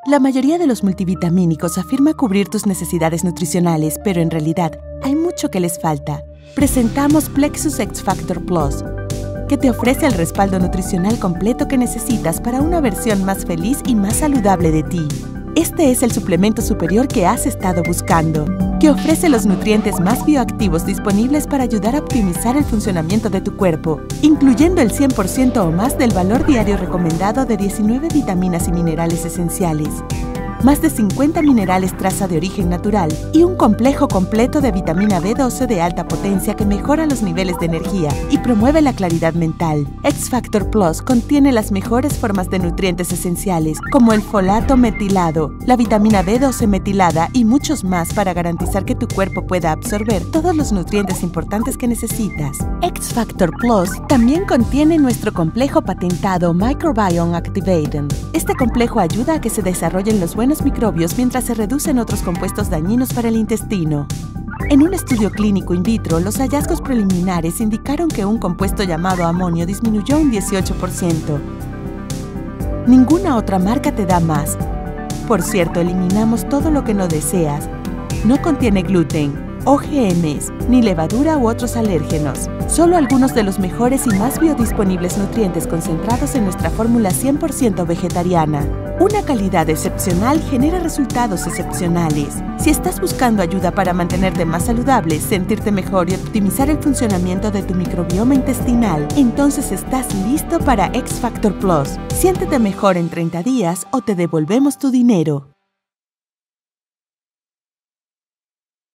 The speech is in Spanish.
La mayoría de los multivitamínicos afirma cubrir tus necesidades nutricionales, pero en realidad hay mucho que les falta. Presentamos Plexus X Factor Plus, que te ofrece el respaldo nutricional completo que necesitas para una versión más feliz y más saludable de ti. Este es el suplemento superior que has estado buscando, que ofrece los nutrientes más bioactivos disponibles para ayudar a optimizar el funcionamiento de tu cuerpo, incluyendo el 100% o más del valor diario recomendado de 19 vitaminas y minerales esenciales, más de 50 minerales traza de origen natural y un complejo completo de vitamina B12 de alta potencia que mejora los niveles de energía y promueve la claridad mental. X Factor Plus contiene las mejores formas de nutrientes esenciales como el folato metilado, la vitamina B12 metilada y muchos más para garantizar que tu cuerpo pueda absorber todos los nutrientes importantes que necesitas. X Factor Plus también contiene nuestro complejo patentado Microbiome Activating. Este complejo ayuda a que se desarrollen los buenos microbios mientras se reducen otros compuestos dañinos para el intestino. En un estudio clínico in vitro, los hallazgos preliminares indicaron que un compuesto llamado amonio disminuyó un 18%. Ninguna otra marca te da más. Por cierto, eliminamos todo lo que no deseas. No contiene gluten, OGMs, ni levadura u otros alérgenos. Solo algunos de los mejores y más biodisponibles nutrientes concentrados en nuestra fórmula 100% vegetariana. Una calidad excepcional genera resultados excepcionales. Si estás buscando ayuda para mantenerte más saludable, sentirte mejor y optimizar el funcionamiento de tu microbioma intestinal, entonces estás listo para X Factor Plus. Siéntete mejor en 30 días o te devolvemos tu dinero.